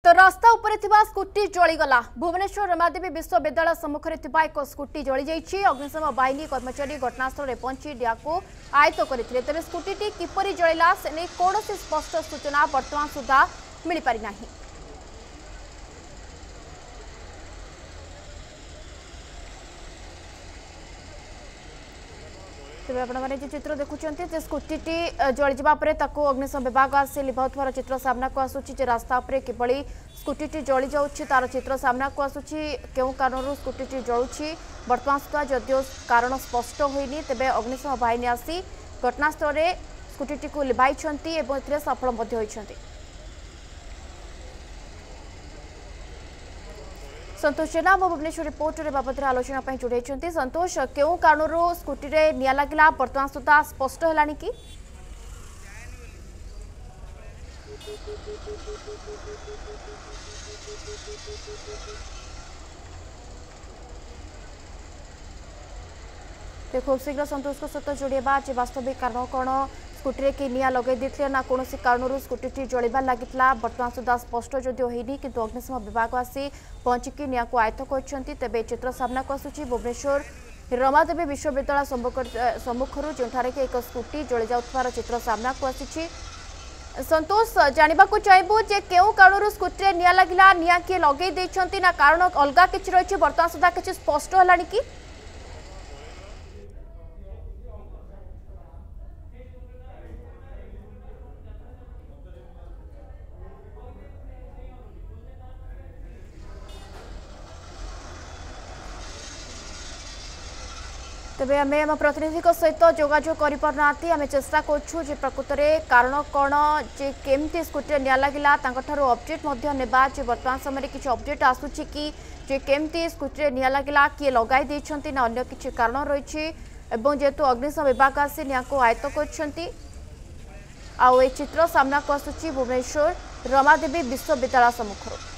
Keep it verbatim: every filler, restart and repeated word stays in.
तो रास्ता उपरे थिबा स्कूटी जळीगला भुवनेश्वर रमादेवी विश्वविद्यालय सम्मुखरे थिबा एक स्कूटी जळी जाइछि। अग्निशम बाहिनी कर्मचारी घटनास्थल रे पहुंची डियाको आयत्त करथिले। तेबे स्कूटीटी किपरि जळिला सेने कोनोसी स्पष्ट सूचना वर्तमान सुधा मिलि पारि नाही। तेज आपने जो चित्र देखुंत स्कूटी जली जावापर अग्निशम विभाग आसी लिभाउथार चित्र सामना को आसूची। रास्ता उपरे किभली स्कूटी जली जाऊँगी तार चित्र सामना को आसूची। क्यों कारणरू स्कूटी जलुची वर्तमान सुधा जदिओ कारण स्पष्ट होइनी, तेबे अग्निशम बाहिनी आसी घटनास्थल में स्कूटी को लिभाई सफल होइछन्ति। संतोष जेना मो भुवनेश्वर रिपोर्टर बाबद आलोचना जोड़े। संतोष, क्यों कारणरू स्कूटी रे निया लगिला वर्तमान सुधा स्पष्ट है कि खूब शीघ्र संतोष को सहित जोड़ेबा वास्तविक कारण कौन स्कूटी रे कि निया लगे देते ना कौन कारणरू स्कूटी जलिबार लगिता वर्तमान सुधा स्पष्ट जदिओ होइनी, किंतु अग्निशम विभाग आसी पहुंचिकी निया को आयत्त करछन्ति। तेबे चित्र सामना को आसुची भुवनेश्वर रमादेवी विश्वविद्यालय सम्मुखरू जोठारे कि एक स्कूटी जली जाउथार चित्र सामना को आसीछि। संतोष, जानिबा को चाहबो जे केउ कारणरू स्कूटी रे निया लगिला, निया के लगे दैछन्ति ना कारण अलगा किछि रहिछि वर्तमान सुधा किछि स्पष्ट हलानि कि तेबे आम आम प्रतिनिधि सहित जोगाजोग करना आम चेष्टा करूँ जे प्रकृत में कारण कौन जे केमती स्कूटी निया लगिला अपडेट ने वर्तमान समय किसी अपडेट आसूची कि जे केमती स्कूटी निया लगिला किए लगाई देइछन्ति ना अन्य किसी कारण रही। जेहेतु अग्निशम विभाग आसी निया को आयत्त करछन्ति आ चित्र सामना को आसूची भुवनेश्वर रमादेवी विश्वविद्यालय सम्मुखर।